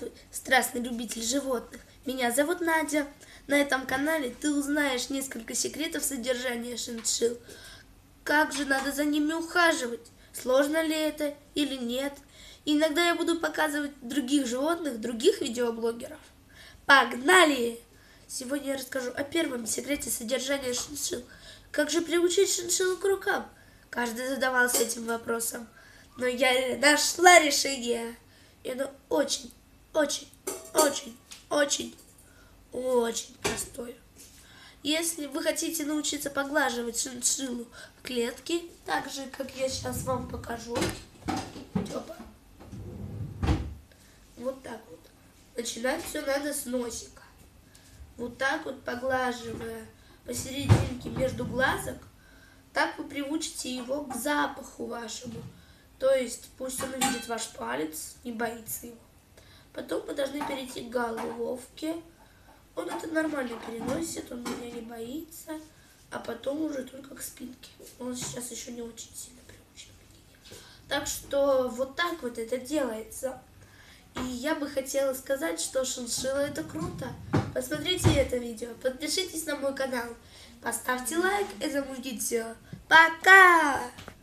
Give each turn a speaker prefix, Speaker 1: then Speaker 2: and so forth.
Speaker 1: Здравствуй, страстный любитель животных. Меня зовут Надя. На этом канале ты узнаешь несколько секретов содержания шиншилл. Как же надо за ними ухаживать? Сложно ли это или нет? И иногда я буду показывать других животных, других видеоблогеров. Погнали! Сегодня я расскажу о первом секрете содержания шиншилл. Как же приучить шиншиллу к рукам? Каждый задавался этим вопросом. Но я нашла решение. И оно очень простое. Если вы хотите научиться поглаживать шиншиллу в клетке, так же, как я сейчас вам покажу, вот так вот. Начинать все надо с носика. Вот так вот поглаживая посерединке между глазок, так вы приучите его к запаху вашему. То есть пусть он увидит ваш палец, не боится его. Потом мы должны перейти к головке. Он это нормально переносит, он меня не боится. А потом уже только к спинке. Он сейчас еще не очень сильно приучен к ней. Так что вот так вот это делается. И я бы хотела сказать, что шиншилла это круто. Посмотрите это видео, подпишитесь на мой канал, поставьте лайк и замутите все. Пока!